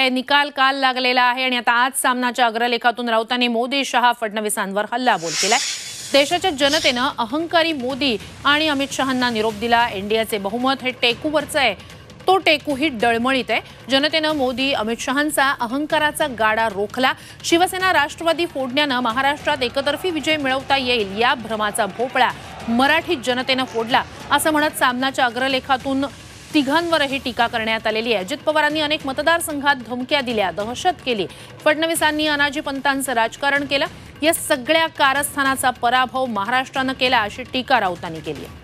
निकाल काल लागलेला आहे आणि आता आज सामनाच्या अग्रलेखातून राऊतांनी मोदी शहा फडणवीसांवर हल्लाबोल केलाय। देशाच्या जनतेनं अहंकारी मोदी आणि अमित शहांना निरोप दिला। एनडीएचे बहुमत हे टेकूवरचं आहे, तो टेकूही डळमळीत आहे। जनतेनं मोदी अमित शहांचा अहंकाराचा गाडा रोखला। शिवसेना राष्ट्रवादी फोडण्यानं महाराष्ट्रात एकतर्फी विजय मिळवता येईल या भ्रमाचा भोपळा मराठी जनतेनं फोडला असं म्हणत सामनाच्या अग्रलेखातून तिघांवरही टीका करण्यात आलेली आहे। अजित पवारांनी अनेक मतदारसंघात धमक्या दिल्या, दहशत केली। फडणवीसांनी अनाजी पंतांचं राजकारण केलं। या सगळ्या कारस्थानाचा पराभव महाराष्ट्रानं केला अशी टीका राऊतांनी केली आहे।